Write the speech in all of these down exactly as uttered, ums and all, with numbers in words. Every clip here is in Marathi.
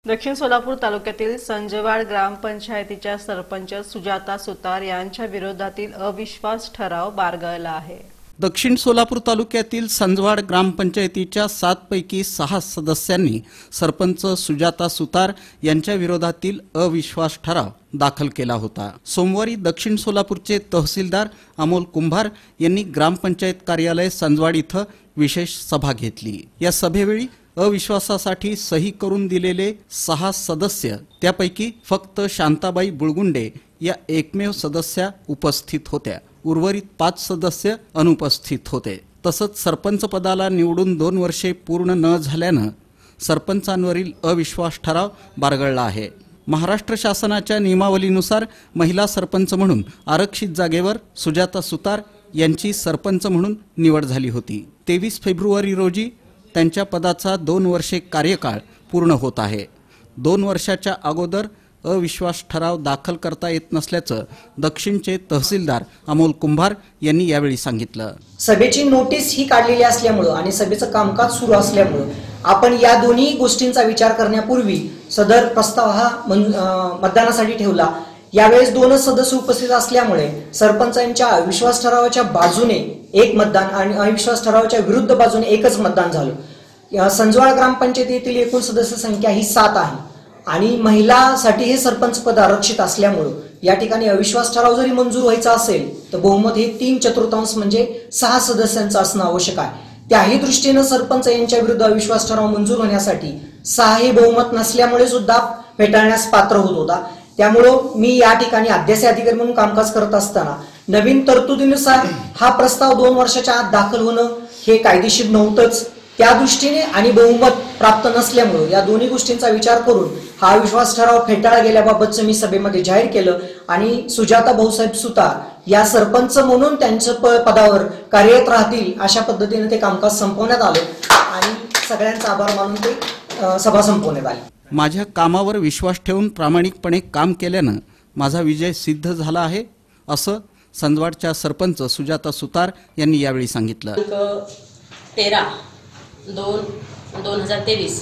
दक्षिण सोलापूर तालुक्यातील संजवाड ग्रामपंचायतीच्या सरपंच सुजाता सुतार यांच्या विरोधातील अविश्वास ठराव बारगळला आहे। दक्षिण सोलापूर तालुक्यातील संजवाड ग्रामपंचायतीच्या सात पैकी सहा सदस्यांनी सरपंच सुजाता सुतार यांच्या विरोधातील अविश्वास ठराव दाखल केला होता। सोमवारी दक्षिण सोलापूरचे तहसीलदार अमोल कुंभार यांनी ग्रामपंचायत कार्यालय संजवाड इथं विशेष सभा घेतली। या सभेवेळी अविश्वासासाठी सही करून दिलेले सहा सदस्य त्यापैकी फक्त शांताबाई बुळगुंडे या एकमेव सदस्या उपस्थित होत्या। उर्वरित पाच सदस्य अनुपस्थित होते। तसंच सरपंच पदाला निवडून दोन वर्षे पूर्ण न झाल्यानं सरपंचांवरील अविश्वास ठराव बारगळला आहे। महाराष्ट्र शासनाच्या नियमावलीनुसार महिला सरपंच म्हणून आरक्षित जागेवर सुजाता सुतार यांची सरपंच म्हणून निवड झाली होती। तेवीस फेब्रुवारी रोजी त्यांच्या पदाचा दोन वर्षे कार्यकाळ पूर्ण होत आहे। दोन वर्षाच्या अगोदर अविश्वास ठराव दाखल करता येत नसल्याचं दक्षिणचे तहसीलदार अमोल कुंभार यांनी यावेळी सांगितलं। सभेची नोटीस ही काढलेली असल्यामुळे आणि सभेचं कामकाज सुरू असल्यामुळे आपण या दोन्ही गोष्टींचा विचार करण्यापूर्वी सदर प्रस्ताव हा मतदानासाठी ठेवला। यावेळेस दोनच सदस्य उपस्थित असल्यामुळे सरपंचांच्या अविश्वास ठरावाच्या बाजूने एक मतदान आणि अविश्वास ठरावाच्या विरुद्ध बाजूने एकच मतदान झालं। संजवाड ग्रामपंचायतीतील एकूण सदस्य संख्या ही सात आहे आणि महिलासाठी हे सरपंच पद आरक्षित असल्यामुळे या ठिकाणी अविश्वास ठराव जरी मंजूर व्हायचा असेल तर बहुमत हे तीन चतुर्थांश म्हणजे सहा सदस्यांचं असणं आवश्यक आहे। त्याही दृष्टीने सरपंच यांच्या विरुद्ध अविश्वास ठराव मंजूर होण्यासाठी सहा हे बहुमत नसल्यामुळे सुद्धा फेटाळण्यास पात्र होत होता। त्यामुळे मी या ठिकाणी अध्यासी अधिकारी म्हणून कामकाज करत असताना नवीन तरतुदीनुसार हा प्रस्ताव दोन वर्षाच्या आत दाखल होणं हे कायदेशीर नव्हतंच। त्या दृष्टीने आणि बहुमत प्राप्त नसल्यामुळे या दोन्ही गोष्टींचा विचार करून हा अविश्वास ठराव फेटाळला गेल्याबाबतचं मी सभेमध्ये जाहीर केलं आणि सुजाता भाऊसाहेब सुतार या सरपंच म्हणून त्यांच्या पदावर कार्यरत राहतील अशा पद्धतीने ते कामकाज संपवण्यात आलं आणि सगळ्यांचा आभार मानून ते सभा संपवण्यात आली। माझ्या कामावर विश्वास ठेवून प्रामाणिकपणे काम केल्यानं माझा विजय सिद्ध झाला आहे असं संजवाडच्या सरपंच सुजाता सुतार यांनी यावेळी सांगितलं। तेरा दोन दोन हजार तेवीस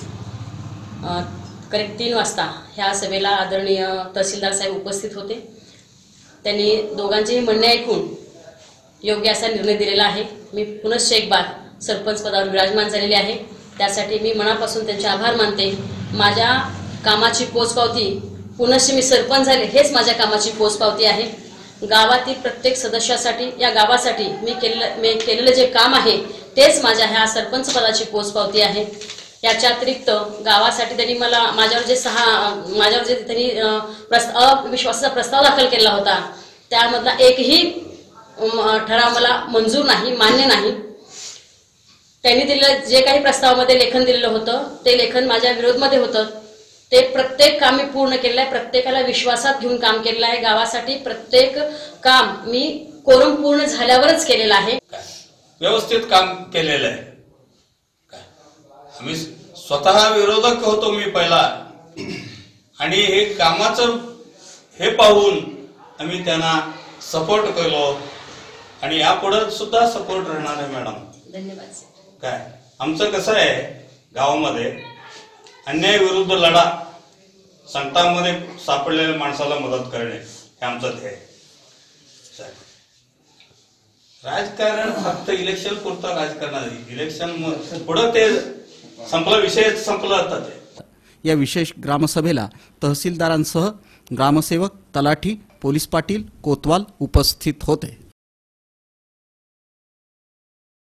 करेक्ट तीन वाजता ह्या सभेला आदरणीय तहसीलदार साहेब उपस्थित होते। त्यांनी दोघांचेही म्हणणे ऐकून योग्य असा निर्णय दिलेला आहे। मी पुनश्च एक बार सरपंच पदावर विराजमान झालेले आहे, त्यासाठी मी मनापासून त्यांचे आभार मानते। माझ्या कामाची पोचपावती पुनश्च मी सरपंच झाले हेच माझ्या कामाची पोचपावती आहे। गावातील प्रत्येक सदस्यासाठी या गावासाठी मी केलेलं मी केलेलं जे काम आहे तेच माझ्या ह्या सरपंच पदाची पोचपावती आहे। याच्या अतिरिक्त गावासाठी त्यांनी मला माझ्यावर जे सहा माझ्यावर जे त्यांनी प्रस्ताव अविश्वासाचा प्रस्ताव दाखल केला होता त्यामधला एकही ठराव मला मंजूर नाही, मान्य नाही। त्यांनी दिलेलं जे काही प्रस्तावामध्ये लेखन दिलेलं होतं ते लेखन माझ्या विरोधामध्ये होतं। ते प्रत्येक काम मी पूर्ण केलेलं आहे, प्रत्येकाला विश्वासात घेऊन काम केलेलं आहे। गावासाठी प्रत्येक काम मी कोरम पूर्ण झाल्यावरच केलेलं आहे। व्यवस्थित काम केलेलं आहे। आम्ही स्वतः विरोधक होतो मी पहिला आणि हे कामाचं हे पाहून आम्ही त्यांना सपोर्ट केलो आणि यापुढे सुद्धा सपोर्ट राहणार आहे। मॅडम धन्यवाद। काय आमचं कसं आहे गावामध्ये अन्याय विरुद्ध लढा, संकटामध्ये सापडलेल्या माणसाला मदत करणे हे आमचं ध्येय आहे। राजकारण फक्त इलेक्शन पुरतं राजकारण, इलेक्शन पुढे ते संपला, विषय संपला जातात। या विशेष ग्रामसभेला तहसीलदारांसह ग्रामसेवक, तलाठी, पोलीस पाटील, कोतवाल उपस्थित होते।